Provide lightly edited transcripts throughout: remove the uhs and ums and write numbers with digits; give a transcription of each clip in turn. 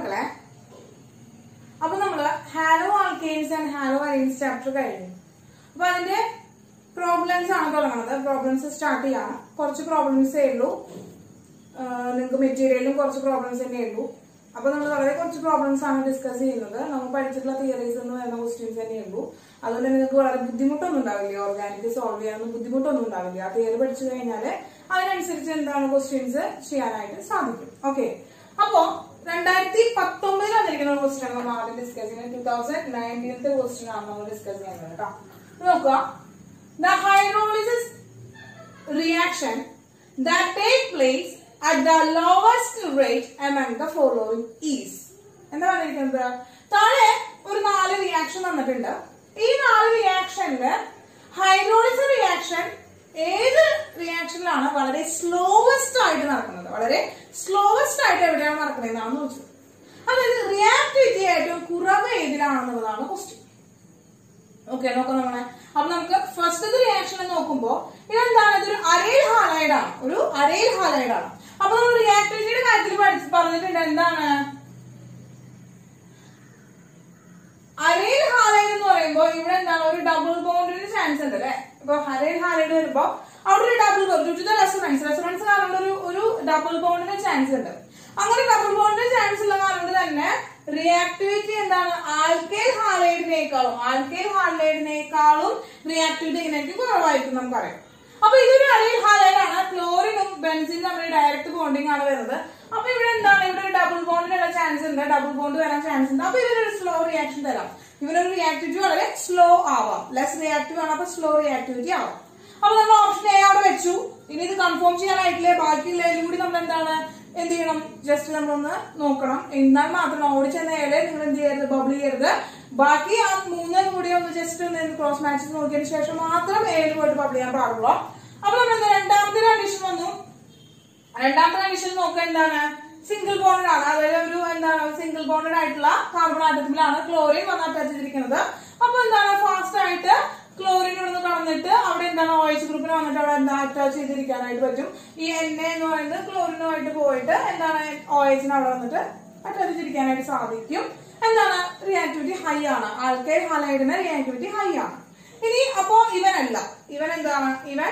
മക്കളെ, അപ്പൊ നമ്മള് halo alkanes and halo arenes chapter കഴിഞ്ഞു. അപ്പൊ അതിന്റെ പ്രോബ്ലംസ് ആണ് തുടങ്ങുന്നത്. പ്രോബ്ലംസ് സ്റ്റാർട്ട് ചെയ്യാണ്. കുറച്ച് പ്രോബ്ലംസേ ഉള്ളൂ. നിങ്ങൾക്ക് മെറ്റീരിയലും കുറച്ച് പ്രോബ്ലംസ് തന്നെ ഉള്ളൂ. അപ്പൊ നമ്മൾ വളരെ കുറച്ച് പ്രോബ്ലംസ് ആണ് ഡിസ്കസ് ചെയ്യുന്നത്. നമ്മൾ പഠിച്ചിട്ടുള്ള തിയറീസ് എന്ന് വരുന്ന ക്വസ്റ്റ്യൻസ് തന്നെ ഉള്ളൂ. അതുകൊണ്ട് നിങ്ങൾക്ക് വളരെ ബുദ്ധിമുട്ടൊന്നും ഉണ്ടാവില്ല. ഓർഗാനിക് സോൾവ് ചെയ്യാനൊന്നും ബുദ്ധിമുട്ടൊന്നും ഉണ്ടാവില്ല. ആ തിയറി പഠിച്ചു കഴിഞ്ഞാൽ അതിനനുസരിച്ച് എന്താണ് ക്വസ്റ്റ്യൻസ് ചെയ്യാനായിട്ട് സാധിക്കും. ഓക്കെ, അപ്പോ 2019 വന്നിരിക്കുന്ന ക്വസ്റ്റ്യൻ ആണ് നമ്മൾ ആദ്യം ഡിസ്കസ് ചെയ്യുന്നത്. 2019 ക്വസ്റ്റ്യൻ ആണ് നമ്മൾ ഡിസ്കസ് ചെയ്യുന്നത് കേട്ടോ. നോക്കുക, the hydrolysis reaction that take place at the lowest rate among the following is. എന്താ പറഞ്ഞിരിക്കുന്നത്? താഴെ ഒരു 4 റിയാക്ഷൻ തന്നിട്ടുണ്ട്. ഈ 4 റിയാക്ഷനില് ഹൈഡ്രോളിസിസ് റിയാക്ഷൻ ഏത് റിയാക്ഷനിലാണ് വളരെ സ്ലോവസ്റ്റ് ആയിട്ട് നടക്കുന്നത്? വളരെ സ്ലോവസ്റ്റ് ആയിട്ട് എവിടെയാണ് നടക്കുന്നതെന്നാണ് ചോദിച്ചത്. അതായത് റിയാക്ടിവിറ്റി ഏറ്റവും കുറവ് ഏതിലാണെന്നുള്ളതാണ് ക്വസ്റ്റ്യൻ. ഓക്കെ, നോക്കാം നമ്മളെ. അപ്പൊ നമുക്ക് ഫസ്റ്റ് റിയാക്ഷൻ നോക്കുമ്പോ ഇതെന്താണ്? ഇതൊരു അരൈൽ ഹാലൈഡ് ആണ്. ഒരു അരൈൽ ഹാലൈഡ് ആണ്. അപ്പൊ നമ്മൾ റിയാക്ടിവിറ്റിയുടെ കാര്യത്തിൽ പറഞ്ഞിട്ടുണ്ട്. എന്താണ് അരൈൽ ഹാലൈഡ് എന്ന് പറയുമ്പോൾ ഇവിടെ എന്താണ്? ഒരു ഡബിൾ ബോണ്ടിന് ചാൻസ് ഉണ്ട് അല്ലെ? ഇപ്പൊ അരൈൽ ഹാലൈഡ് വരുമ്പോ അവിടെ ഒരു ഡബിൾ ബോണ്ട് റെസൊണൻസ് കാരണം ഒരു ഡബിൾ ബോണ്ടിന് ചാൻസ് ഉണ്ട്. അങ്ങനെ ഡബിൾ ബോണ്ടിന് ചാൻസ് ഉള്ള കാരണം തന്നെ റിയാക്ടിവിറ്റി എന്താണ്? ആൽക്കൈൽ ഹാലൈഡിനേക്കാളും റിയാക്ടിവിറ്റി എങ്ങനെയായിരിക്കും? കുറവായിരിക്കും നമുക്കറിയാം. അപ്പൊ ഇതൊരു അരൈൽ ഹാലൈഡ് ആണ്. ക്ലോറിനും ബെൻസിനും തമ്മിൽ ഡയറക്റ്റ് ബോണ്ടിങ് ആണ് വരുന്നത്. അപ്പൊ ഇവിടെ എന്താണ്? ഇവിടെ ഒരു ഡബിൾ ബോണ്ടിനുള്ള ചാൻസ് ഉണ്ട്. ഡബിൾ ബോണ്ട് വരാൻ ചാൻസ് ഉണ്ട്. അപ്പൊ ഇവരൊരു സ്ലോ റിയാക്ഷൻ തരാം. ഇവരൊരു റിയാക്ടിവിറ്റി വളരെ സ്ലോ ആവാം. ലെസ് റിയാക്റ്റീവ് ആണ്. അപ്പൊ സ്ലോ റിയാക്ടിവിറ്റി ആവാം. അപ്പൊ നമ്മൾ ഓപ്ഷൻ എ അവിടെ വെച്ചു. ഇനി ഇത് കൺഫേം ചെയ്യാനായിട്ടില്ലേ? ബാക്കിയുള്ളതിലും കൂടി നമ്മൾ എന്താണ് എന്ത് ചെയ്യണം? ജസ്റ്റ് നമ്മളൊന്ന് നോക്കണം. എന്നാൽ മാത്രം ഓടിച്ചെന്ന ഏഴ് നിങ്ങൾ എന്ത് ചെയ്യരുത്? ബബിൾ ചെയ്യരുത്. ബാക്കി ആ 3 കൂടി ഒന്ന് ജസ്റ്റ് ഒന്ന് ക്രോസ് മാച്ച് നോക്കിയതിനു ശേഷം മാത്രം 7 പോയിട്ട് ബബിൾ ചെയ്യാൻ പാടുള്ളൂ. അപ്പൊ നമ്മൾ എന്താ രണ്ടാമത്തെ കണ്ടീഷൻ വന്നു. രണ്ടാമത്തെ കണ്ടീഷൻ നോക്കുക എന്താണ്? സിംഗിൾ ബോണ്ടഡ് ആണ്. അതായത് ഒരു എന്താണ് സിംഗിൾ ബോണ്ടഡ് ആയിട്ടുള്ള കാർബൺ ആറ്റത്തിലാണ് ക്ലോറിൻ വന്ന് അറ്റാച്ച് ചെയ്തിരിക്കുന്നത്. അപ്പൊ എന്താണ് ഫാസ്റ്റ് ആയിട്ട് ക്ലോറിൻ ഒന്ന് കടന്നിട്ട് അവിടെ എന്താണ് OH ഗ്രൂപ്പിന് വന്നിട്ട് അവിടെ എന്താ അറ്റാച്ച് ചെയ്തിരിക്കാനായിട്ട് പറ്റും. ഈ NA എന്ന് പറയുന്നത് ക്ലോറിനുമായിട്ട് പോയിട്ട് എന്താണ് OH അവിടെ വന്നിട്ട് അറ്റാച്ച് ചെയ്തിരിക്കാനായിട്ട് സാധിക്കും. എന്താണ് റിയാക്ടിവിറ്റി ഹൈ ആണ്. ആൽക്കൈൽ ഹാലൈഡിന് റിയാക്ടിവിറ്റി ഹൈ ആണ്. ഇനി അപ്പോ ഇവനല്ല, ഇവൻ എന്താണ്? ഇവൻ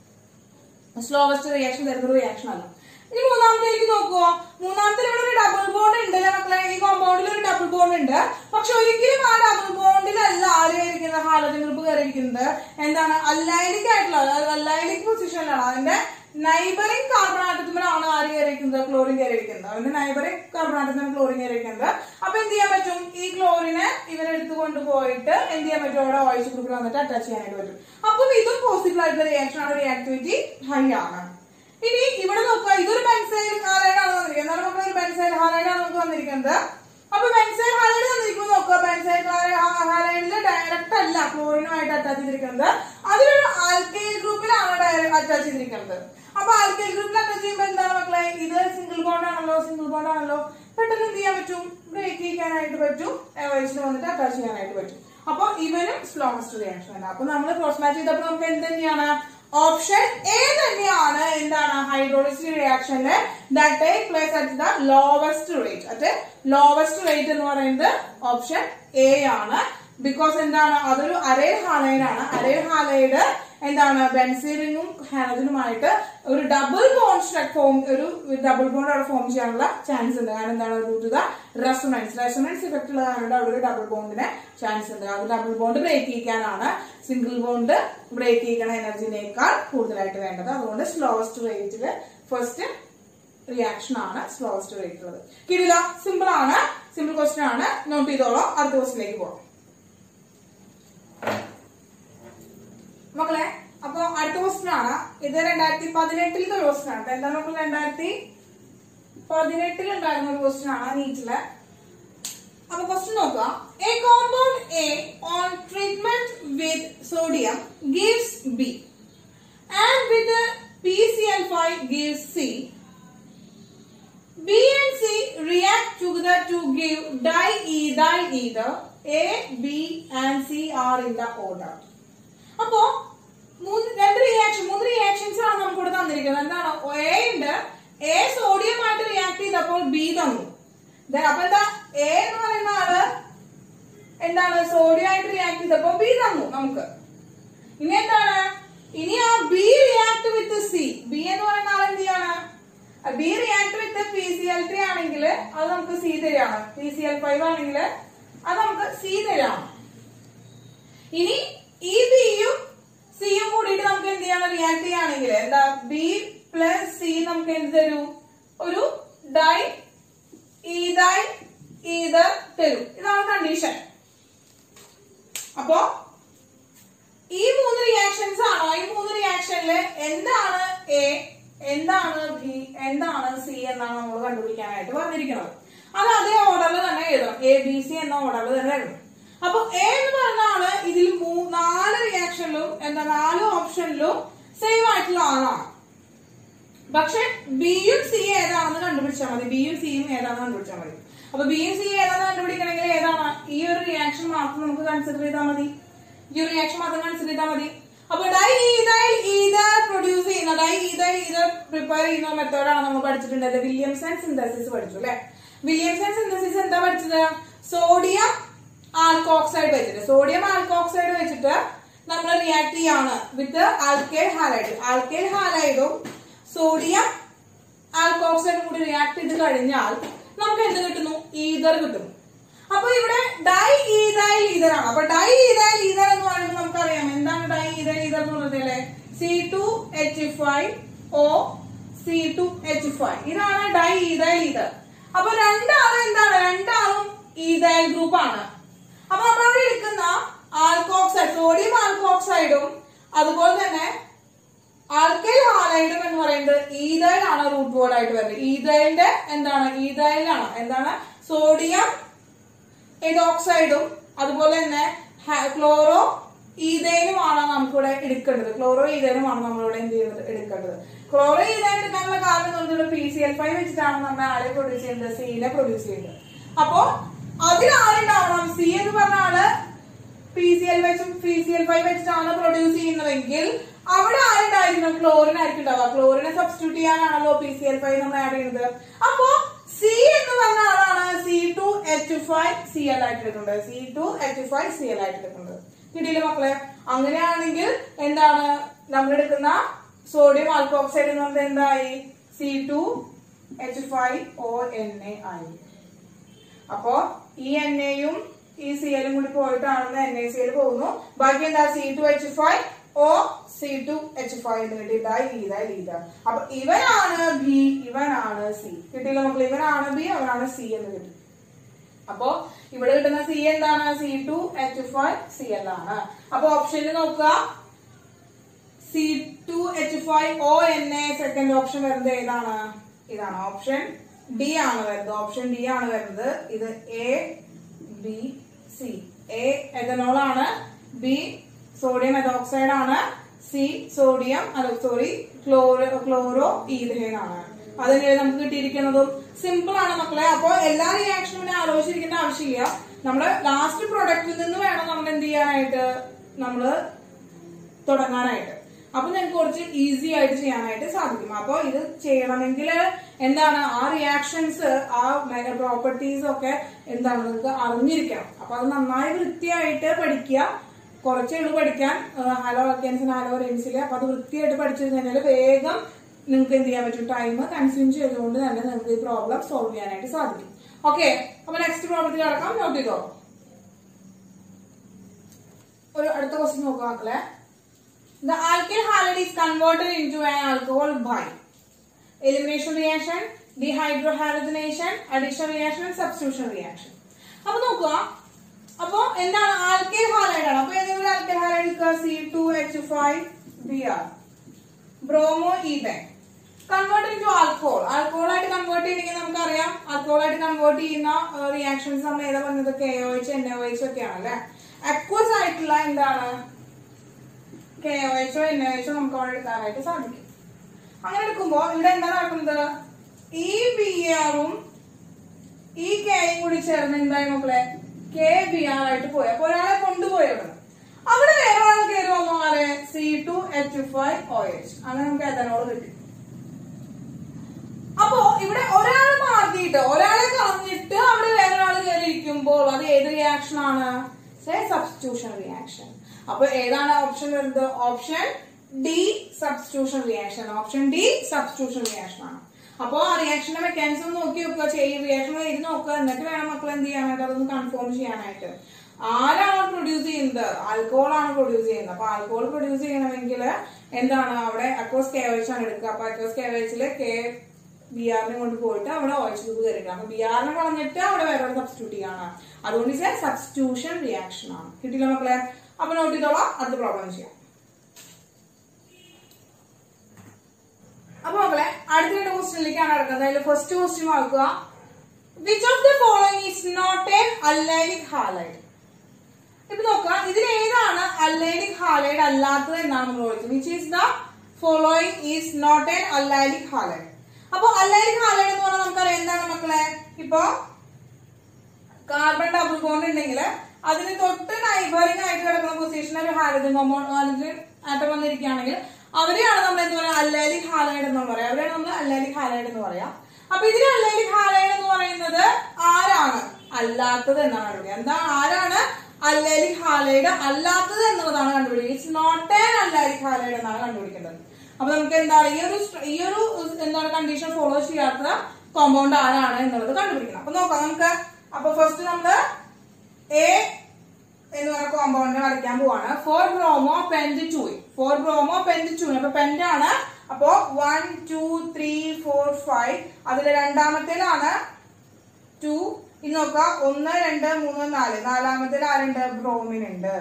സ്ലോവസ്റ്റ് റിയാക്ഷൻ തരുന്ന റിയാക്ഷൻ അല്ല. ഇനി മൂന്നാമത്തേക്ക് നോക്കുവോ? മൂന്നാമത്തെ ഇവിടെ ഒരു ഡബിൾ ബോണ്ട് ഉണ്ട് അല്ലെ മക്കളെ? ഈ കോമ്പൗണ്ടിൽ ഒരു ഡബിൾ ബോണ്ട് ഉണ്ട്. പക്ഷെ ഒരിക്കലും ആ ഡബിൾ ബോണ്ടിലല്ല ആര് കയറിയിരിക്കുന്നത്? Halogen group കയറിയിരിക്കുന്നത്. എന്താണ്? അല്ലൈനിക് ആയിട്ടുള്ള അല്ലൈനിക് പൊസിഷനിലാണ്. അതിന്റെ നൈബറിംഗ് കാർബൺ ആറ്റത്തിലാണ് ആര് കയറിയിരിക്കുന്നത്? ക്ലോറിൻ കയറിയിരിക്കുന്നത്. അതിന്റെ നൈബറിംഗ് കാർബൺ ആറ്റത്തിനാണ് ക്ലോറിൻ കയറിയിരിക്കുന്നത്. അപ്പൊ എന്ത് ചെയ്യാൻ പറ്റും? ഈ ക്ലോറിനെ ഇവരെടുത്ത് കൊണ്ടുപോയിട്ട് എന്ത് ചെയ്യാൻ പറ്റും? അവിടെ OH ഗ്രൂപ്പിൽ വന്നിട്ട് അറ്റാച്ച് ചെയ്യാനായിട്ട് പറ്റും. അപ്പം ഇതും പോസിബിൾ ആയിട്ടുള്ള റിയാക്ഷൻ ആണ്. റിയാക്ടിവിറ്റി ഹൈ ആണ്. ഇനി ഇവിടെ നോക്കുക, ഇതൊരു ബെൻസൈൽ ഹാലൈഡ് ആണ് വന്നിരിക്കുന്നത്. എന്താണ് നമുക്ക് ഒരു ബെൻസൈൽ ഹാലൈഡ് ആണ് നമുക്ക് വന്നിരിക്കുന്നത്. അപ്പൊ ബെൻസൈൽ ഹാലൈഡ് വന്നിരിക്കുമ്പോൾ നോക്കുക, ബെൻസൈൽ ഹാലൈഡിൽ ഡയറക്റ്റ് അല്ല ക്ലോറിനുമായിട്ട് അറ്റാച്ച് ചെയ്തിരിക്കുന്നത്. അതിലൊരു ആൽക്കൈൽ ഗ്രൂപ്പിലാണ് അറ്റാച്ച് ചെയ്തിരിക്കുന്നത്. അപ്പൊ ആൽക്കൈൽ ഗ്രൂപ്പിൽ അറ്റാച്ച് ചെയ്യുമ്പോൾ എന്താണ് മക്കളെ? ഇത് സിംഗിൾ ബോണ്ട് ആണല്ലോ. പെട്ടെന്ന് എന്ത് ചെയ്യാൻ പറ്റും? ബ്രേക്ക് ചെയ്യാനായിട്ട് പറ്റും. OH വന്നിട്ട് അറ്റാച്ച് ചെയ്യാനായിട്ട് പറ്റും. അപ്പൊ ഇവനും സ്ലോവസ്റ്റ് റിയാക്ഷൻ ആണ്. അപ്പൊ നമ്മൾ ക്രോസ് മാച്ച് ചെയ്തപ്പോൾ നമുക്ക് എന്ത് തന്നെയാണ്? ഓപ്ഷൻ എ തന്നെയാണ് എന്താണ് ഹൈഡ്രോളിസിസ് റിയാക്ഷനില് that take place at the lowest rate. At lowest rate എന്ന് പറയുന്നത് ഓപ്ഷൻ എ ആണ്. ബിക്കോസ് എന്താണ്? അതൊരു അരൈൽ ഹാലൈഡ് ആണ്. അരൈൽ ഹാലൈഡ് എന്താണ്? ബെൻസീനും ഹാലജനുമായിട്ട് ഒരു ഡബിൾ ബോണ്ട് ഒരു ഡബിൾ ബോണ്ട് അവിടെ ഫോം ചെയ്യാനുള്ള ചാൻസ് ഉണ്ട്. കാരണം എന്താണ്? Due to the resonance effect ഉള്ള കാരണം അവിടെ ഒരു ഡബിൾ ബോണ്ടിന് ചാൻസ് ഉണ്ട്. അത് ഡബിൾ ബോണ്ട് ബ്രേക്ക് ചെയ്യിക്കാനാണ് സിംഗിൾ ബോണ്ട് ബ്രേക്ക് ചെയ്യിക്കുന്ന എനർജിനേക്കാൾ കൂടുതലായിട്ട് വേണ്ടത്. അതുകൊണ്ട് സ്ലോവസ്റ്റ് റേറ്റില് ഫസ്റ്റ് റിയാക്ഷൻ ആണ് സ്ലോവസ്റ്റ് റേറ്റ് ഉള്ളത്. കിടില, സിമ്പിൾ ആണ്. സിമ്പിൾ ക്വസ്റ്റ്യൻ ആണ്. നോട്ട് ചെയ്തോളാം. അടുത്ത ക്വസ്റ്റ്യനിലേക്ക് പോകാം മക്കളെ. അപ്പൊ അടുത്ത ക്വസ്റ്റ്യൻ ആണ്. ഇത് 2018 ക്വസ്റ്റ്യൻ ആണ്. എന്താണ് നമ്മൾ 2018 ഉണ്ടായിരുന്ന ഒരു ക്വസ്റ്റ്യൻ ആണ് നീറ്റില്. അപ്പൊ ക്വസ്റ്റ്യൻ നോക്കുക. A compound A on treatment with sodium gives B and with PCl5 gives C. B and C react together to give diethyl ether. A, B and C are in the order. അപ്പോ മൂന്ന് reactions ആണ് നമുക്ക് ഇവിടെ തന്നിരിക്കുന്നത്. എന്താണ്? A ഉണ്ട്. A സോഡിയമായിട്ട് react ചെയ്തപ്പോൾ ബി തന്നു. അപ്പൊ എന്താ എ എന്ന് പറയുന്ന ആള് എന്താണ് സോഡിയം ആയിട്ട് റിയാക്ട് ചെയ്തപ്പോ ബി തന്നു നമുക്ക്. ഇനി എന്താണ്, ഇനി ആ B react with C. B എന്ന് പറയുന്ന ആൾ എന്ത് ചെയ്യാണ്, ബി റിയാക്ട് വിത്ത് PCl3 ആണെങ്കിൽ അത് നമുക്ക് സി തരാണ്. PCl5 ആണെങ്കിൽ അത് നമുക്ക് സി തരാണ്. ഇനി ഈ ബിയും സിയും കൂടിയിട്ട് നമുക്ക് എന്ത് ചെയ്യണം, റിയാക്ട് ചെയ്യുകയാണെങ്കിൽ എന്താ ബി പ്ലസ് സി നമുക്ക് എന്ത് തരൂ, ഒരു ഡൈ ഈഥൈൽ ഈഥർ തരും. ഇതാണ് കണ്ടീഷൻ. അപ്പോ ഈ 3 റിയാക്ഷൻസ് ആണോ, ഈ 3 റിയാക്ഷനില് എന്താണ് എ, എന്താണ് ബി, എന്താണ് സി എന്നാണ് നമ്മൾ കണ്ടുപിടിക്കാനായിട്ട് പറഞ്ഞിരിക്കുന്നത്. അത് അതേ ഓർഡറിൽ തന്നെ എഴുതണം, ABC എന്ന ഓർഡറിൽ തന്നെ എഴുതണം. അപ്പൊ എ എന്ന് പറഞ്ഞ ആള് ഇതിൽ 4 റിയാക്ഷനിലും 4 ഓപ്ഷനിലും സെയിം ആയിട്ടുള്ള ആളാണ്. പക്ഷെ ബിയും സി ഏതാണെന്ന് കണ്ടുപിടിച്ചാൽ മതി. ബിയും സിയും ഏതാണെന്ന് കണ്ടുപിടിച്ചാൽ മതി. അപ്പൊ ബിയും സി ഏതാണെന്ന് കണ്ടുപിടിക്കണമെങ്കിൽ ഏതാണ്, ഈ ഒരു റിയാക്ഷൻ മാത്രം നമുക്ക് കൺസിഡർ ചെയ്താൽ മതി. ഈ ഒരു റിയാക്ഷൻ മാത്രം കൺസിഡർ ചെയ്താൽ മതി. അപ്പൊ ഡൈ ഈഥൈൽ ഈഥർ പ്രൊഡ്യൂസ് ചെയ്യുന്ന, ഡൈ ഈഥൈൽ ഈഥർ പ്രിപ്പയർ ചെയ്യുന്ന മെത്തേഡാണ് നമ്മൾ പഠിച്ചിട്ടുണ്ട്. വില്യംസൺ സിന്തസിസ് പഠിച്ചു അല്ലെ. വില്യംസൺ സിന്തസിസ് എന്താ പഠിച്ചത്, സോഡിയം ആൽക്കോക്സൈഡ് വെച്ചിട്ട്, സോഡിയം ആൽക്കോക്സൈഡ് വെച്ചിട്ട് നമ്മൾ റിയാക്ട് ചെയ്യാണ് വിത്ത് ആൽക്കൈൽ ഹാലൈഡ്. ആൽക്കൈൽ ഹാലൈഡും സോഡിയം ആൽക്കോക്സൈഡും കൂടി റിയാക്ട് ചെയ്ത് കഴിഞ്ഞാൽ നമുക്ക് എന്ത് കിട്ടുന്നു, ഈഥർ കിട്ടുന്നു. അപ്പൊ ഇവിടെ ഡൈ ഈഥൈൽ ഈഥർ ആണ്. അപ്പൊ ഡൈ ഈഥൈൽ ഈഥർ എന്ന് പറയുമ്പോൾ നമുക്കറിയാം എന്താണ് ഡൈ ഈഥൈൽ ഈഥർ എന്ന് പറഞ്ഞത് അല്ലെ, C2H5O C2H5. ഇതാണ് ഡൈ ഈഥൈൽ ഈഥർ. അപ്പൊ രണ്ടാളും എന്താണ്, രണ്ടാളും ഈഥൈൽ ഗ്രൂപ്പ് ആണ്. അപ്പൊ നമ്മളവിടെ എടുക്കുന്ന ആൽക്കോക്സൈഡ്, സോഡിയം ആൽക്കോക്സൈഡും അതുപോലെ തന്നെ ആൽക്കൈൽ ഹാലൈഡും എന്ന് പറയുന്നത് ഈഥൈൽ ആണ് റൂട്ട് വേർഡ് ആയിട്ട് വരുന്നത്. ഈഥൈലിന്റെ എന്താണ്, ഈഥൈലാണ് എന്താണ്, സോഡിയം എഡോക്സൈഡും അതുപോലെ തന്നെ ക്ലോറോ ഈഥൈനുമാണ് നമുക്കിവിടെ എടുക്കേണ്ടത്. ക്ലോറോ ഈഥൈനുമാണ് നമ്മളിവിടെ എന്ത് ചെയ്യുന്നത്, എടുക്കേണ്ടത്. ക്ലോറോ ഈഥൈൻ എടുക്കാനുള്ള കാരണം എന്ന് പറഞ്ഞാൽ PCl5 വെച്ചിട്ടാണ് നമ്മൾ ആളെ പ്രൊഡ്യൂസ് ചെയ്യുന്നത്, സീനെ പ്രൊഡ്യൂസ് ചെയ്യുന്നത്. അപ്പോ അതിൽ ആളുണ്ടാവണം, സി എന്ന് പറഞ്ഞ ആള് PCl5 വെച്ചിട്ടാണ് പ്രൊഡ്യൂസ് ചെയ്യുന്നതെങ്കിൽ അവിടെ ആരുണ്ടായിരിക്കണം, ക്ലോറിൻ ആയിരിക്കും ഉണ്ടാവുക. ക്ലോറിനെ സബ്സ്റ്റിറ്റ്യൂട്ട് ചെയ്യാനാണല്ലോ PCl5 നമ്മൾ ആഡ് ചെയ്യുന്നത്. അപ്പോ സി എന്ന് പറഞ്ഞ ആളാണ് C2H5Cl ആയിട്ട് എടുക്കുന്നത്. C2H5Cl ആയിട്ട് എടുക്കുന്നത്. കിട്ടിയില്ലേ മക്കളെ? അങ്ങനെയാണെങ്കിൽ എന്താണ് നമ്മൾ എടുക്കുന്ന സോഡിയം ആൽക്കോക്സൈഡ് എന്ന് പറഞ്ഞത് എന്തായി, C2H5ONa ആയി. അപ്പോ ഈ NAയും ഈ Cl കൂടി പോയിട്ടാണെന്ന് NaCl പോകുന്നു. ബാക്കി എന്താ, C2H5O C2H5 എന്ന് കിട്ടി. Di ethyl ether. അപ്പൊ ഇവനാണ് ബി, ഇവനാണ് സി. കിട്ടിയില്ല മക്കൾ? ഇവനാണ് ബി, അവനാണ് സി എന്ന് കിട്ടി. അപ്പോ ഇവിടെ കിട്ടുന്ന സി എന്താണ്, C2H5Cl ആണ്. അപ്പൊ ഓപ്ഷനിൽ നോക്കുക, C2H5ONa സെക്കൻഡ് ഓപ്ഷൻ വരുന്നത് ഏതാണ്, ഇതാണ് ഓപ്ഷൻ ഡി ആണ് വരുന്നത്. ഓപ്ഷൻ ഡി ആണ് വരുന്നത്. ഇത് ABC. എ എഥനോൾ ആണ്, ബി സോഡിയം എഡോക്സൈഡ് ആണ്, സി സോഡിയം ക്ലോറോ ഈഥൈൻ ആണ്. അതിന് നമുക്ക് കിട്ടിയിരിക്കുന്നതും സിമ്പിൾ ആണ് മക്കളെ. അപ്പൊ എല്ലാ റിയാക്ഷനും ആലോചിച്ചിരിക്കേണ്ട ആവശ്യമില്ല. നമ്മുടെ ലാസ്റ്റ് പ്രൊഡക്റ്റിൽ നിന്ന് വേണം നമ്മൾ എന്ത് ചെയ്യാനായിട്ട്, നമ്മള് തുടങ്ങാനായിട്ട്. അപ്പൊ നിങ്ങൾക്ക് കുറച്ച് ഈസി ആയിട്ട് ചെയ്യാനായിട്ട് സാധിക്കും. അപ്പൊ ഇത് ചെയ്യണമെങ്കിൽ എന്താണ്, ആ റിയാക്ഷൻസ്, ആ പ്രോപ്പർട്ടീസ് ഒക്കെ എന്താണ് നിങ്ങൾക്ക് അറിഞ്ഞിരിക്കണം. അപ്പൊ അത് നന്നായി വൃത്തിയായിട്ട് പഠിക്കുക. കുറച്ചേ ഉള്ളൂ പഠിക്കാൻ, ഹലോ ആൽക്കെൻസിന്, ഹലോ റിൻസില്. അപ്പൊ അത് വൃത്തിയായിട്ട് പഠിച്ചു കഴിഞ്ഞാൽ വേഗം നിങ്ങൾക്ക് എന്ത് ചെയ്യാൻ പറ്റും, ടൈം കൺസ്യൂം ചെയ്തുകൊണ്ട് തന്നെ നിങ്ങൾക്ക് ഈ പ്രോബ്ലം സോൾവ് ചെയ്യാനായിട്ട് സാധിക്കും. ഓക്കെ, അപ്പൊ നെക്സ്റ്റ് പ്രോബ്ലത്തിൽ കിടക്കാം. നോട്ട് ചെയ്തോ. ഒരു അടുത്ത ക്വസ്റ്റ്യൻ നോക്കാം മക്കളെ. The alkyl halide is converted into an alcohol by elimination reaction, dehydrohalogenation, addition reaction, substitution reaction. അപ്പൊ നോക്കുക, അപ്പൊ എന്താണ് ആൽക്കൈൽ ഹാലൈഡ് ആണ്. അപ്പൊ ഏതെങ്കിലും alkyl halide C2H5Br, bromo ethane convert into alcohol. Alcohol ആയിട്ട് കൺവേർട്ട് ചെയ്യണമെങ്കിൽ നമുക്കറിയാം, ആൽക്കഹോൾ ആയിട്ട് കൺവേർട്ട് ചെയ്യുന്ന റിയാക്ഷൻസ് നമ്മൾ ഏതാ പറഞ്ഞത്, KOH NaOH ഒക്കെയാണ് അല്ലെ. അക്വസ് ആയിട്ടുള്ള എന്താണ് KOH NaOH നമുക്ക് അവിടെ എടുക്കാനായിട്ട് സാധിക്കും. അങ്ങനെ എടുക്കുമ്പോൾ ഇവിടെ എന്താ നടക്കുന്നത്, ഈ BRഉം ഈ Kയും കൂടി ചേർന്ന് എന്തായി മക്കളെ, KBr ആയിട്ട് പോയി. അപ്പൊ ഒരാളെ കൊണ്ടുപോയി അവിടെ വേറെ ഒരാൾ കയറി വന്നു, ആരെ, C2H5OH. അങ്ങനെ നമുക്ക് എഥനോൾ കിട്ടി. അപ്പോ ഇവിടെ ഒരാളെ മാറ്റിയിട്ട്, ഒരാളെ കളഞ്ഞിട്ട് റിയാക്ഷൻ ആണ്? Substitution reaction. അപ്പൊ ഏതാണ് ഓപ്ഷൻ വരുന്നത്? Option D substitution reaction. Option D substitution reaction ആണ്. അപ്പൊ ആ റിയാക്ഷന്റെ മെക്കാനിസം നോക്കി വെക്കുക, റിയാക്ഷൻ എഴുതി നോക്കുക, എന്നിട്ട് വേണം മക്കൾ എന്ത് ചെയ്യാനായിട്ട് അതൊന്ന് കൺഫേം ചെയ്യാനായിട്ട്. ആരാണ് പ്രൊഡ്യൂസ് ചെയ്യുന്നത്? ആൽക്കഹോൾ ആണ് പ്രൊഡ്യൂസ് ചെയ്യുന്നത്. അപ്പൊ ആൽക്കഹോൾ പ്രൊഡ്യൂസ് ചെയ്യണമെങ്കിൽ എന്താണ് അവിടെ അക്വസ് കേവേജ് ആണ് എടുക്കുക. അപ്പൊ അക്വസ് കേവേജില് ബിആറിനെ കൊണ്ട് പോയിട്ട് അവിടെ ഓയിച്ച് ട്യൂബ് കയറിക്കുക. അപ്പൊ ബിആറിനെ കളഞ്ഞിട്ട് അവിടെ വേറെ സബ്സ്റ്റിറ്റ്യൂട്ട് ചെയ്യാണ്. അതുകൊണ്ട് സബ്സ്റ്റിറ്റ്യൂഷൻ റിയാക്ഷൻ ആണ്. കിട്ടിയില്ല മക്കളെ? അപ്പൊ നോട്ട് ചെയ്തോളാം, അടുത്ത പ്രോബ്ലം ചെയ്യാം. അപ്പൊ മക്കളെ അടുത്ത രണ്ട് ക്വസ്റ്റ്യനിലേക്കാണ് നടക്കുന്നത്. അതിൽ ഫസ്റ്റ് ക്വസ്റ്റ്യൻ നോക്കുക. Which of the following is not an allylic halide? ഇപ്പൊ നോക്കുക, ഇതിൽ ഏതാണ് അല്ലൈനിക് ഹാലൈഡ് അല്ലാത്തത് എന്നാണ് നമ്മൾ ചോദിച്ചത്. Which is the following is not an allylic halide. അപ്പൊ അല്ലൈനിക് ഹാലൈഡ് എന്ന് പറഞ്ഞാൽ നമുക്കറിയാം എന്താണ് മക്കളെ? ഇപ്പൊ കാർബൺ ഡബിൾ ബോണ്ട് ഉണ്ടെങ്കിൽ അതിന് തൊട്ട് നൈബറിംഗ് ആയിട്ട് കിടക്കുന്ന പൊസിഷനിൽ ഒരു ഹാലജൻ ആറ്റം വന്നിരിക്കുകയാണെങ്കിൽ അവരെയാണ് നമ്മൾ എന്താ പറയാ? അല്ലൈനിക് ഹാലൈഡ് എന്ന് പറയാം. അവരെയാണ് നമ്മൾ അല്ലൈനിക് ഹാലൈഡ് എന്ന് പറയാം. അപ്പൊ ഇതിന് അല്ലൈനിക് ഹാലൈഡ് എന്ന് പറയുന്നത് ആരാണ് അല്ലാത്തത് എന്നാണ് കണ്ടുപിടിക്കുക. എന്താ ആരാണ് അല്ലൈനിക് ഹാലൈഡ് അല്ലാത്തത് എന്നുള്ളതാണ് കണ്ടുപിടിക്കുക. It's not an allylic halide എന്നാണ് കണ്ടുപിടിക്കേണ്ടത്. അപ്പൊ നമുക്ക് എന്താണ് ഈ ഒരു എന്താണ് കണ്ടീഷൻ ഫോളോ ചെയ്യാത്ത കോമ്പൗണ്ട് ആരാണ് എന്നുള്ളത് കണ്ടുപിടിക്കണം. അപ്പൊ നോക്കാം നമുക്ക്. അപ്പൊ ഫസ്റ്റ് നമ്മള് എ എന്ന് പറഞ്ഞ കോമ്പൗണ്ടിനെ വരയ്ക്കാൻ പോവാണ്. 4 ബ്രോമോ പെന്റ് 2. 4 bromo pent 2. അപ്പൊ പെന്റ് ആണ്. അപ്പോ 1 2 3 4 5. അതില് രണ്ടാമത്തേലാണ് 2. ഇനി നോക്കാം 1 2 3 4. നാലാമത്തേൽ ആരുണ്ട്? ബ്രോമിൻ ഉണ്ട്.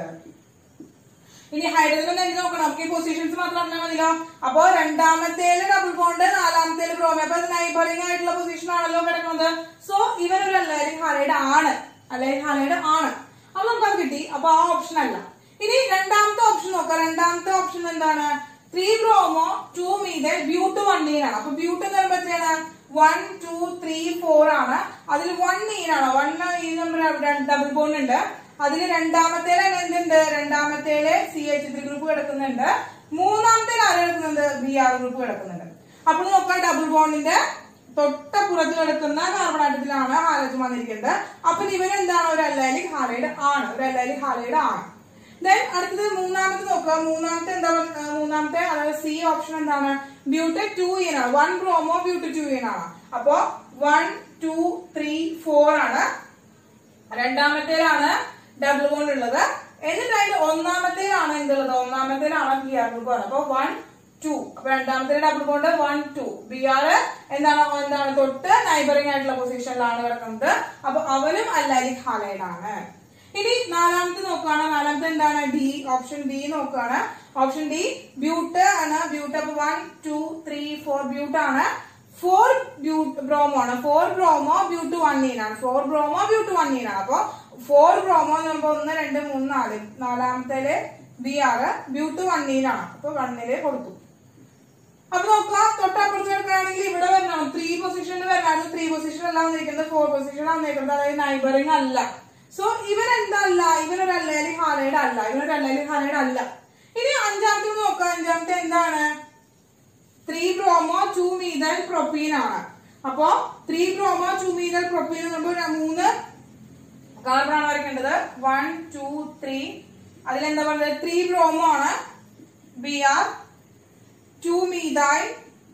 ഇനി ഹൈഡ്രജൻ ഒന്ന് എഴുതി നോക്കണം. നമുക്ക് ഈ പൊസിഷൻസ് മാത്രം അറിഞ്ഞാൽ മതിയോ? അപ്പൊ രണ്ടാമത്തേല് ഡബിൾ ബോണ്ട്, നാലാമത്തേല് ബ്രോമിൻ. അപ്പൊ നൈബറിംഗ് ആയിട്ടുള്ള പൊസിഷൻ ആണല്ലോ കിടക്കുന്നത്. സോ ഇവരൊരു അല്ലൈനിക് ഹാലൈഡ് ആണ്. അല്ലൈനിക് ഹാലൈഡ് ആണ്. അപ്പൊ നമുക്ക് അത് കിട്ടി. അപ്പൊ ആ ഓപ്ഷൻ അല്ല. ഇനി രണ്ടാമത്തെ ഓപ്ഷൻ നോക്കാം. രണ്ടാമത്തെ ഓപ്ഷൻ എന്താണ്? 3 ബ്രോമോ 2 മീഥൈൽ ബ്യൂട്ട് 1 ആണ്. അപ്പൊ ബ്യൂട്ട് എന്ന് പറയുമ്പോൾ എത്രയാണ്? 1 2 3 4 ആണ്. അതിൽ 1 ആണ്. 1 നമ്മുടെ ഡബിൾ ബോണ്ട് ഉണ്ട്. അതിൽ രണ്ടാമത്തേല് എന്തുണ്ട്? രണ്ടാമത്തേല് CH3 ഗ്രൂപ്പ് കിടക്കുന്നുണ്ട്. മൂന്നാമത്തേല് ആര് കിടക്കുന്നുണ്ട്? BR ഗ്രൂപ്പ് കിടക്കുന്നുണ്ട്. അപ്പോൾ നോക്കാം, ഡബിൾ ബോണ്ടിന്റെ തൊട്ടപ്പുറത്ത് കിടക്കുന്ന കാർബൺ ആറ്റത്തിലാണ് ഹാലജൻ വന്നിരിക്കുന്നത്. അപ്പൊ ഇവരെന്താണ്? ഒരു അല്ലൈനിക് ഹാലൈഡ് ആണ്. ഒരു അല്ലൈനിക് ഹാലൈഡ് ആണ്. ദെൻ അടുത്തത് മൂന്നാമത്തെ നോക്കുക. മൂന്നാമത്തെ എന്താ? മൂന്നാമത്തെ അതായത് സി ഓപ്ഷൻ എന്താണ്? ബ്യൂട്ട് 2 ആണ്. 1 ബ്രോമോ ബ്യൂട്ട് 2 ആണ്. അപ്പോ 1 2 3 4 ആണ്. രണ്ടാമത്തേലാണ് ഡബിൾ ബോണ്ട് ഉള്ളത്. എന്നിട്ട് അതിൽ ഒന്നാമത്തേലാണ് എന്തുള്ളത്? ഒന്നാമത്തേലാണ് BR ഗ്രൂപ്പ്. അപ്പൊ 1 2. അപ്പൊ രണ്ടാമത്തെ ഡബിൾ ബോണ്ട് 1 2. BR എന്താണ് തൊട്ട് നൈബറിംഗ് ആയിട്ടുള്ള പൊസിഷനിലാണ് കിടക്കുന്നത്. അപ്പൊ അവരും അല്ലൈനിക് ഹാലൈഡ് ആണ്. ഇനി നാലാമത്തെ നോക്കുകയാണ്. നാലാമത്തെ എന്താണ്? ഡി ഓപ്ഷൻ ഡി നോക്കുകയാണ്. ഓപ്ഷൻ ഡി ബ്യൂട്ട് ആണ്. ബ്യൂട്ട് അപ്പൊ 1 2 3 4 ബ്യൂട്ട് ആണ്. 4 ബ്രോമോ ആണ്. 4 ബ്രോമോ ബ്യൂട്ട് 1 ആണ്. 4 ബ്രോമോ ബ്യൂട്ട് 1 ആണ്. അപ്പൊ 4 ബ്രോമോ എന്ന് പറയുമ്പോൾ 1 2 3 4. നാലാമത്തേല് BR ബ്യൂട്ട് 1 ആണ്. അപ്പൊ 1 കൊടുത്തു. അപ്പൊ നോക്കുക, തൊട്ടപ്പുറത്ത് കിടക്കുകയാണെങ്കിൽ ഇവിടെ വരണം 3 പൊസിഷനിൽ വരണം. 3 പൊസിഷൻ അല്ല വന്നിരിക്കുന്നത്, 4 പൊസിഷനാണ് വന്നിരിക്കുന്നത്. അതായത് നൈബറിംഗ് അല്ല. സോ ഇവരെന്തല്ല? ഇവരൊരു അല്ലൈനിക് ഹാലൈഡ് അല്ല. ഇവരൊരു അല്ലൈനിക് ഹാലൈഡ് അല്ല. ഇനി അഞ്ചാമത്തെ നോക്കാം. അഞ്ചാമത്തെ എന്താണ്? 3 ബ്രോമോ 2 മീഥൈൽ പ്രൊപ്പീൻ ആണ്. അപ്പോ 3 ബ്രോമോ 2 മീഥൈൽ പ്രൊപ്പീൻ എന്ന് പറയുമ്പോൾ 3 കാർബൺ ആണ് വരയ്ക്കേണ്ടത്. 1 2 3. അതിലെന്താ പറയുന്നത്? 3 ബ്രോമോ ആണ്. BR 2 methyl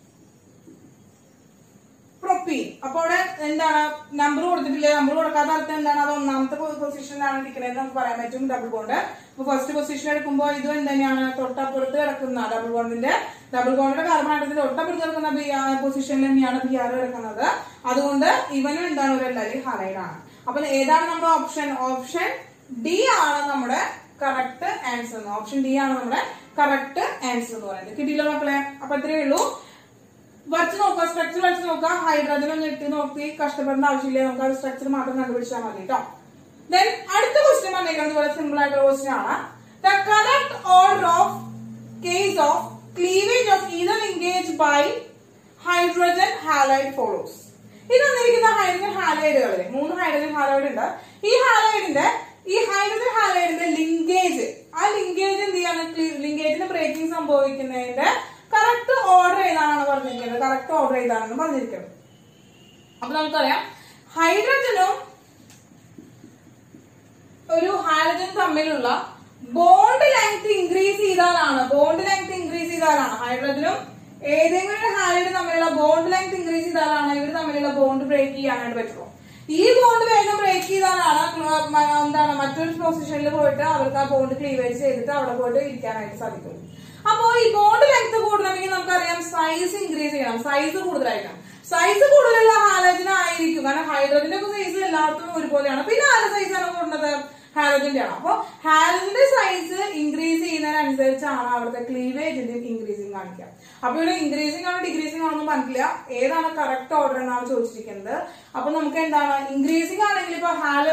propene. അപ്പൊ അവിടെ എന്താണ്? നമ്പർ കൊടുത്തിട്ടില്ല. നമ്പർ കൊടുക്കാത്ത അർത്ഥം എന്താണ്? അത് ഒന്നാമത്തെ പൊസിഷനിലാണ് ഇരിക്കുന്നത് നമുക്ക് പറയാൻ പറ്റും. ഡബിൾ ബോണ്ട് അപ്പൊ ഫസ്റ്റ് പൊസിഷൻ എടുക്കുമ്പോൾ ഇതും എന്താണ്? തൊട്ടപ്പുറത്ത് കിടക്കുന്ന ഡബിൾ ബോണ്ടിന്റെ കാർബൺ ആറ്റത്തിന്റെ തൊട്ടപ്പുറത്ത് കിടക്കുന്ന പൊസിഷനിൽ തന്നെയാണ് BR കിടക്കുന്നത്. അതുകൊണ്ട് ഇവനും എന്താണ്? ഒരു അല്ലൈനിക് ഹാലൈഡ് ആണ്. അപ്പൊ ഏതാണ് നമ്മുടെ ഓപ്ഷൻ? ഓപ്ഷൻ ഡി ആണ് നമ്മുടെ കറക്റ്റ് ആൻസർ. ഓപ്ഷൻ ഡി ആണ് നമ്മുടെ കറക്റ്റ് ആൻസർ എന്ന് പറയുന്നത്. കിട്ടിയില്ല മക്കളെ? അപ്പൊ ഇത്രയേ ഉള്ളൂ. വരച്ച് നോക്കുക, സ്ട്രക്ചർ വരച്ച് നോക്കുക. ഹൈഡ്രജൻ ഒന്ന് ഇട്ട് നോക്കി കഷ്ടപ്പെടേണ്ട ആവശ്യമില്ല. നമുക്ക് ആ സ്ട്രക്ചർ മാത്രം കണ്ടുപിടിച്ചാൽ മതി കേട്ടോ. ദെൻ അടുത്ത ക്വസ്റ്റ്യൻ വന്നിരിക്കുന്നത് പോലെ സിമ്പിൾ ആയിട്ടുള്ള ക്വസ്റ്റ്യൻ ആണ്. The correct order of case of cleavage of ether linkage by hydrogen halide follows. ഇത് വന്നിരിക്കുന്ന ഹൈഡ്രജൻ ഹാലൈഡുകളിൽ 3 ഹൈഡ്രജൻ ഹാലൈഡ് ഉണ്ട്. ഈ ഹൈഡ്രജൻ ഹാലൈഡിന്റെ ലിങ്കേജ്, ആ ലിങ്കേജ് എന്ത് ചെയ്യാണ്? ലിങ്കേജിന് ബ്രേക്കിംഗ് സംഭവിക്കുന്നതിന്റെ കറക്റ്റ് ഓർഡർ ഏതാണെന്ന് പറഞ്ഞിരിക്കുന്നത്. കറക്റ്റ് ഓർഡർ ഏതാണെന്ന് പറഞ്ഞിരിക്കുന്നത്. അപ്പൊ നമുക്കറിയാം ഹൈഡ്രജനും തമ്മിലുള്ള ബോണ്ട് ലെങ്ത് ഇൻക്രീസ് ചെയ്താലാണ് ഹൈഡ്രജനും ഏതെങ്കിലും ഒരു ഹാലൈഡ് തമ്മിലുള്ള ബോണ്ട് ലെങ്ത് ഇൻക്രീസ് ചെയ്താലാണ് ഇവർ തമ്മിലുള്ള ബോണ്ട് ബ്രേക്ക് ചെയ്യാനായിട്ട് പറ്റുള്ളൂ. ഈ ബോണ്ട് വേഗം ബ്രേക്ക് ചെയ്താലാണ് എന്താണ് മറ്റൊരു പൊസിഷനിൽ പോയിട്ട് അവർക്ക് ആ ബോണ്ട് ക്ലീവേജ് ചെയ്തിട്ട് അവിടെ പോയിട്ട് ഇരിക്കാനായിട്ട് സാധിക്കും. അപ്പോ ഈ ബോണ്ട് ലെങ്ത് കൂടണമെങ്കിൽ നമുക്കറിയാം സൈസ് ഇൻക്രീസ് ചെയ്യണം, സൈസ് കൂടുതലായിരിക്കണം. സൈസ് കൂടുതലുള്ള ഹാലജൻ ആയിരിക്കും, കാരണം ഹൈഡ്രജന്റെ ഒക്കെ സൈസ് എല്ലായിടത്തും ഒരുപോലെയാണ്. പിന്നെ ആരുടെ സൈസാണ് കൂടുന്നത്? ഹാലജന്റെ ആണ്. അപ്പൊ ഹാലജന്റെ സൈസ് ഇൻക്രീസ് ചെയ്യുന്നതിനനുസരിച്ചാണ് അവിടുത്തെ ക്ലീവേജിന്റെ ഇൻക്രീസിങ് കാണിക്കുക. അപ്പൊ ഇവിടെ ഇൻക്രീസിംഗ് ആണോ ഡിക്രീസിംഗ് ആണോ എന്ന് പറഞ്ഞില്ല, ഏതാണ് കറക്റ്റ് ഓർഡർ എന്നാണ് ചോദിച്ചിരിക്കുന്നത്. അപ്പൊ നമുക്ക് എന്താണ് ഇൻക്രീസിംഗ് ആണെങ്കിൽ ഇപ്പൊ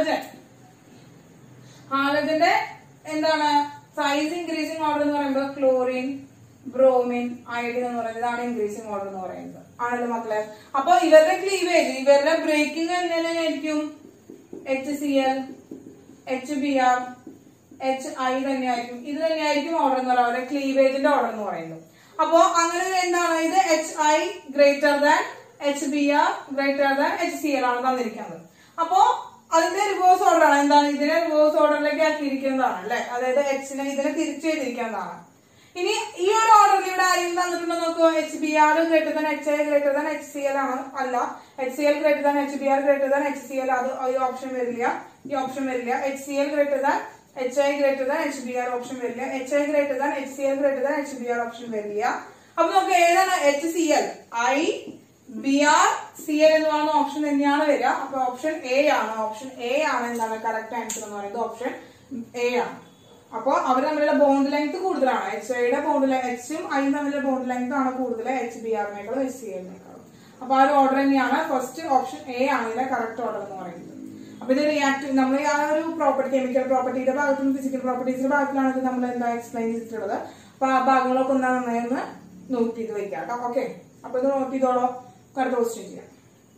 ഹാലജന്റെ എന്താണ് സൈസ് ഇൻക്രീസിംഗ് ഓർഡർ എന്ന് പറയുമ്പോൾ ക്ലോറിൻ, ബ്രോമിൻ, അയഡിൻ എന്ന് പറയുന്നത് ഇതാണ് ഇൻക്രീസിംഗ് ഓർഡർ എന്ന് പറയുന്നത്, ആണല്ലോ മക്കളെ. അപ്പൊ ഇവരുടെ ക്ലീവേജ്, ഇവരുടെ ബ്രേക്കിംഗ് എങ്ങനെയായിരിക്കും? HCl, HBr, HI തന്നെയായിരിക്കും. ഇത് തന്നെയായിരിക്കും ഓർഡർ എന്ന് പറയുന്നത്, അവരുടെ ക്ലീവേജിന്റെ ഓർഡർ എന്ന് പറയുന്നത്. അപ്പോ അങ്ങനെ എന്താണ് ഇത് HI greater than HBr greater than HCl ആണ് തന്നിരിക്കുന്നത്. അപ്പോ അതിന്റെ റിവേഴ്സ് ഓർഡർ ആണ്. എന്താണ് ഇതിനെ റിവേഴ്സ് ഓർഡറിലേക്ക് ആക്കിയിരിക്കുന്നതാണ് അല്ലെ, അതായത് Hനെ ഇതിനെ തിരിച്ചു ചെയ്തിരിക്കുന്നതാണ്. ഇനി ഈ ഒരു ഓർഡറിൽ ഇവിടെ ആരെങ്കിലും തന്നിട്ടുണ്ടോ നോക്കുക. HBr greater than HI greater than HCl ആണ്. അല്ല, HCl greater than HBr greater than HCl, അത് ഈ ഓപ്ഷൻ വരില്ല, ഈ ഓപ്ഷൻ വരില്ല. HCl greater than HI greater than HBr option വരില്ല. HI greater than HCl greater than HBr option വരില്ല. അപ്പൊ നമുക്ക് ഏതാണ് HCl, IBr, CL എന്ന് പറയുന്ന ഓപ്ഷൻ തന്നെയാണ് വരിക. അപ്പൊ ഓപ്ഷൻ എ ആണ്. ഓപ്ഷൻ എ ആണ് എന്താണ് കറക്റ്റ് ആൻസർ എന്ന് പറയുന്നത്, ഓപ്ഷൻ എ ആണ്. അപ്പൊ അവർ തമ്മിലുള്ള ബോണ്ട് ലെങ്ത് കൂടുതലാണ്. HIയുടെ ബോണ്ട് Hഉം Iയും തമ്മിലുള്ള ബോണ്ട് ലെങ്ത് ആണ് കൂടുതൽ HBrനേക്കാളും HClനേക്കാളും. അപ്പൊ ആ ഒരു ഓർഡർ തന്നെയാണ് ഫസ്റ്റ് ഓപ്ഷൻ എ ആണ് ഇതിന്റെ കറക്റ്റ് ഓർഡർ എന്ന് പറയുന്നത്. അപ്പൊ ഇത് റിയാക്റ്റീവ് നമ്മൾ ആ ഒരു പ്രോപ്പർട്ടി, കെമിക്കൽ പ്രോപ്പർട്ടിയുടെ ഭാഗത്തും ഫിസിക്കൽ പ്രോപ്പർട്ടീസിന്റെ ഭാഗത്തിലാണ് ഇത് നമ്മൾ എന്താ എക്സ്പ്ലെയിൻ ചെയ്തിട്ടുള്ളത്. അപ്പൊ ആ ഭാഗങ്ങളൊക്കെ ഒന്ന് നന്നായി ഒന്ന് നോട്ട് ചെയ്ത് വെക്കാം കേട്ടോ. ഓക്കെ, അപ്പൊ ഇത് നോട്ട് ചെയ്തോളോ. അടുത്ത ക്വസ്റ്റ്യൻ ചെയ്യാം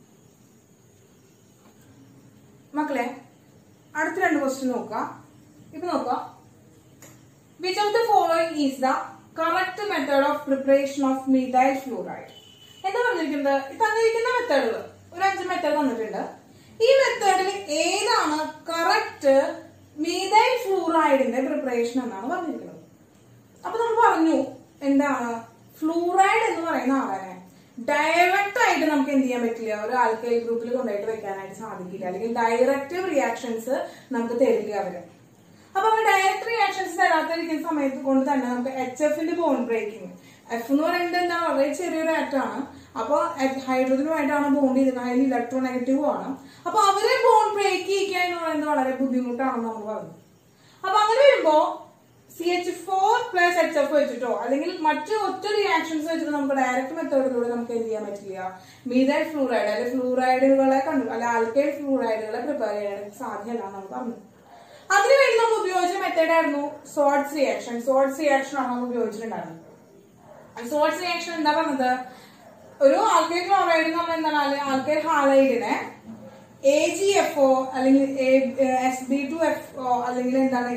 മക്കളെ. അടുത്ത രണ്ട് ക്വസ്റ്റ്യൻ നോക്കാം. ഇപ്പൊ നോക്കാം, which of the following is the correct method of preparation of methyl fluoride? എന്താ പറഞ്ഞിരിക്കുന്നത്? തന്നിരിക്കുന്ന മെത്തേഡുകൾ ഒരു 5 മെത്തേഡ് തന്നിട്ടുണ്ട്. ഈ മെത്തേഡിൽ ഏതാണ് കറക്റ്റ് മീഥൈൽ ഫ്ലൂറൈഡിന്റെ പ്രിപ്പറേഷൻ എന്നാണ് പറഞ്ഞിരിക്കുന്നത്. അപ്പൊ നമ്മൾ പറഞ്ഞു എന്താണ് ഫ്ലൂറൈഡ് എന്ന് പറയുന്ന ആളെ ഡയറക്റ്റ് ആയിട്ട് നമുക്ക് എന്ത് ചെയ്യാൻ പറ്റില്ല, ഒരു ആൽക്കൈൽ ഗ്രൂപ്പിൽ കൊണ്ടുപോയിട്ട് വെക്കാനായിട്ട് സാധിക്കില്ല, അല്ലെങ്കിൽ ഡയറക്റ്റ് റിയാക്ഷൻസ് നമുക്ക് തരില്ല അവര്. അപ്പൊ അവർ ഡയറക്റ്റ് റിയാക്ഷൻസ് തരാത്തിരിക്കുന്ന സമയത്ത് കൊണ്ട് തന്നെ നമുക്ക് HFന്റെ ബോണ്ട് ബ്രേക്കിംഗ്, F എന്ന് പറയുന്നത് എന്താ വളരെ ചെറിയൊരു ആറ്റമാണ്. അപ്പൊ ഹൈഡ്രജനുമായിട്ടാണ് ബോണ്ട് ചെയ്തിരിക്കുന്നത്, അതിൽ ഇലക്ട്രോ നെഗറ്റീവും ആണ്. അപ്പൊ അവരെ ബോണ്ട് ബ്രേക്ക് ചെയ്യിക്കുക എന്ന് പറയുന്നത് വളരെ ബുദ്ധിമുട്ടാണെന്ന് നമ്മൾ പറഞ്ഞു. അപ്പൊ അങ്ങനെ വരുമ്പോ CH4 + HF വെച്ചിട്ടോ അല്ലെങ്കിൽ മറ്റു ഒറ്റ റിയാക്ഷൻസ് വെച്ചിട്ട് നമുക്ക് ഡയറക്റ്റ് മെത്തേഡിലൂടെ നമുക്ക് എന്ത് ചെയ്യാൻ പറ്റില്ല, മീഥൈൽ ഫ്ലൂറൈഡ് അല്ലെങ്കിൽ ഫ്ലൂറൈഡുകളെ അല്ല ആൽക്കൈൽ ഫ്ലൂറൈഡുകളെ പ്രിപ്പയർ ചെയ്യാൻ സാധ്യമല്ല നമ്മൾ പറഞ്ഞു. അതിനുവേണ്ടി നമ്മൾ ഉപയോഗിച്ച മെത്തേഡ് ആയിരുന്നു സോർട്സ് റിയാക്ഷൻ. സോർട്സ് റിയാക്ഷൻ ആണ് നമ്മൾ ഉപയോഗിച്ചിട്ടുണ്ടായിരുന്നത്. സോർട്സ് റിയാക്ഷൻ എന്താ പറഞ്ഞത്, ഒരു ആൽക്കൈൽ ക്ലോറൈഡ് നമ്മൾ എന്താണ് ആൽക്കൈൽ ഹാലൈഡിനെ AgFO അല്ലെങ്കിൽ Sb2FO അല്ലെങ്കിൽ എന്താണ്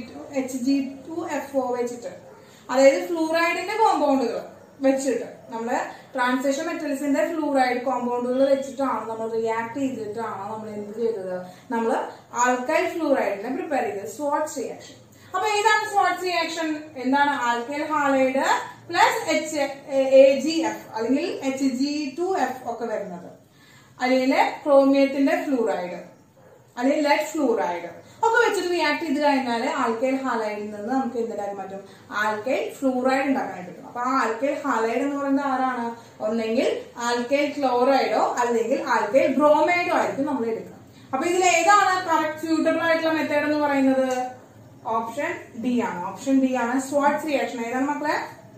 Hg2FO വെച്ചിട്ട്, അതായത് ഫ്ലൂറൈഡിന്റെ കോമ്പൗണ്ടുകൾ വെച്ചിട്ട് നമ്മള് ട്രാൻസിഷൻ മെറ്റൽസിന്റെ ഫ്ലൂറൈഡ് കോമ്പൗണ്ടുകൾ വെച്ചിട്ടാണ് നമ്മൾ റിയാക്ട് ചെയ്തിട്ടാണ് നമ്മൾ എന്ത് ചെയ്തത്, നമ്മൾ ആൽക്കൈൽ ഫ്ലൂറൈഡിനെ പ്രിപ്പയർ ചെയ്തത് സ്വാട്സ് റിയാക്ഷൻ. അപ്പൊ ഏതാണ് സ്വാട്സ് റിയാക്ഷൻ? എന്താണ് ആൽക്കൈൽ ഹാലൈഡ് പ്ലസ് AgF അല്ലെങ്കിൽ Hg2F ഒക്കെ വരുന്നത്, അല്ലെങ്കിൽ ക്രോമിയത്തിന്റെ ഫ്ലൂറൈഡ് അല്ലെങ്കിൽ ലെഡ് ഫ്ലൂറൈഡ് ഒക്കെ വെച്ചിട്ട് റിയാക്ട് ചെയ്ത് കഴിഞ്ഞാൽ ആൽക്കൈൽ ഹാലൈഡിൽ നിന്ന് നമുക്ക് എന്തുണ്ടാക്കാൻ പറ്റും, ആൽക്കൈൽ ഫ്ലൂറൈഡ് ഉണ്ടാക്കാനായിട്ട് പറ്റും. അപ്പൊ ആ ആൽക്കൈൽ ഹാലൈഡ് എന്ന് പറയുന്നത് ആരാണ്, ഒന്നെങ്കിൽ ആൽക്കൈൽ ക്ലോറൈഡോ അല്ലെങ്കിൽ ആൽക്കൈൽ ബ്രോമൈഡോ ആയിരിക്കും നമ്മൾ എടുക്കുക. അപ്പൊ ഇതിൽ ഏതാണ് കറക്റ്റ് സ്യൂട്ടബിൾ ആയിട്ടുള്ള മെത്തേഡ് എന്ന് പറയുന്നത്? ഓപ്ഷൻ ഡി ആണ്. ഓപ്ഷൻ ഡി ആണ് സ്വാട്സ് റിയാക്ഷൻ. ഏതാണ് മക്കളെ?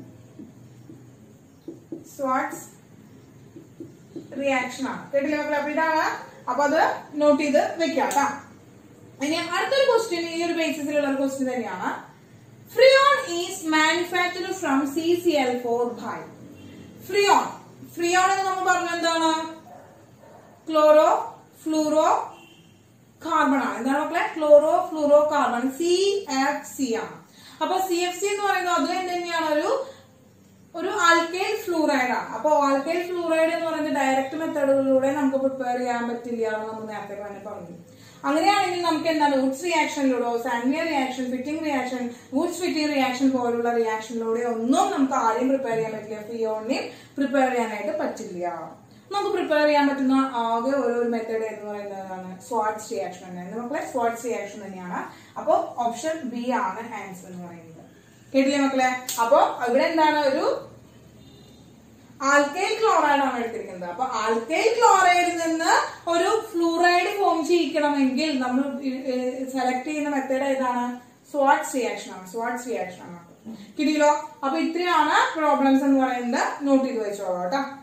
സ്വാട്സ് റിയാക്ഷൻ ആണ്. കേട്ടില്ലേ മക്കളെ? അപ്പൊ ഇതാണ്. അപ്പൊ അത് നോട്ട് ചെയ്ത് വെക്കാം കേട്ടോ. ഇനി അടുത്തൊരു ക്വസ്റ്റ്യൻ ഈ ഒരു ബേസിസിലുള്ള ഒരു ക്വസ്റ്റ്യൻ തന്നെയാണ്. Freon is manufactured from CCl4 by. Freon എന്ന് നമ്മൾ പറഞ്ഞ എന്താണ്, ക്ലോറോ ഫ്ലൂറോ കാർബൺ ആണ്. എന്താണ് മക്കളെ? ക്ലോറോ ഫ്ലൂറോ കാർബൺ, CFC ആണ്. അപ്പൊ CFC എന്ന് പറയുന്നത് അത് തന്നെയാണ് ഒരു ഒരു ആൽക്കൈൽ ഫ്ലൂറൈഡ് ആണ്. അപ്പൊ ആൽക്കൈൽ ഫ്ലൂറൈഡ് എന്ന് പറയുന്നത് ഡയറക്റ്റ് മെത്തേഡുകളിലൂടെ നമുക്ക് പ്രിപ്പയർ ചെയ്യാൻ പറ്റില്ല എന്ന് നമ്മൾ നേരത്തെ തന്നെ പറഞ്ഞു. അങ്ങനെയാണെങ്കിൽ നമുക്ക് എന്താണ് വുഡ്സ് റിയാക്ഷനിലൂടെ, Sandmeyer reaction, Fittig reaction, Wurtz Fittig reaction പോലുള്ള റിയാക്ഷനിലൂടെ ഒന്നും നമുക്ക് ആരെയും പ്രിപ്പയർ ചെയ്യാൻ പറ്റില്ല, ഫ്രീയോണിനെയും പ്രിപ്പയർ ചെയ്യാനായിട്ട് പറ്റില്ല. നമുക്ക് പ്രിപ്പയർ ചെയ്യാൻ പറ്റുന്ന ആകെ ഒരു മെത്തേഡ് എന്ന് പറയുന്നതാണ് സ്വാർട്സ് റിയാക്ഷൻ തന്നെയാണ്. മക്കളെ സ്വാർട്സ് റിയാക്ഷൻ തന്നെയാണ്. അപ്പൊ ഓപ്ഷൻ ബി ആണ് ആൻസർ എന്ന് പറയുന്നത്. കേട്ടില്ലേ മക്കളെ? അപ്പൊ ഇവിടെ എന്താണ് ഒരു ആൽക്കൈൽ ക്ലോറൈഡ് ആണ് എടുത്തിരിക്കുന്നത്. അപ്പൊ ആൽക്കൈൽ ക്ലോറൈഡിൽ നിന്ന് ഒരു ഫ്ലൂറൈഡ് ഫോം ചെയ്യിക്കണമെങ്കിൽ നമ്മൾ സെലക്ട് ചെയ്യുന്ന മെത്തേഡ് ഏതാണ്? സ്വാർട്സ് റിയാക്ഷൻ ആണ്. സ്വാർട്സ് റിയാക്ഷൻ ആണ്. കിട്ടിയല്ലോ? അപ്പൊ ഇത്രയാണ് പ്രോബ്ലംസ് എന്ന് പറയുന്നത്. നോട്ട് ചെയ്ത് വെച്ചോളൂ കേട്ടോ.